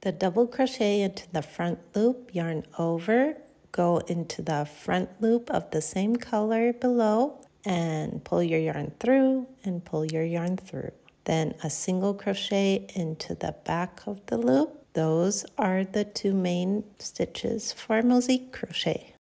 the double crochet into the front loop, yarn over, go into the front loop of the same color below, and pull your yarn through and pull your yarn through. Then a single crochet into the back of the loop. Those are the two main stitches for mosaic crochet.